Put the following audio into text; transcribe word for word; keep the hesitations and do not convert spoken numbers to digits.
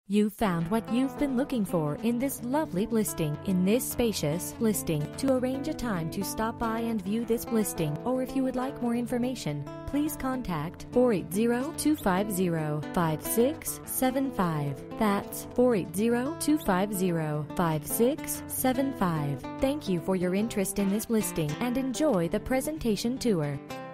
You found what you've been looking for in this lovely listing. In this spacious listing, to arrange a time to stop by and view this listing, or if you would like more information, please contact four eight zero, two five zero, five six seven five. That's four eight zero, two five zero, five six seven five. Thank you for your interest in this listing and enjoy the presentation tour.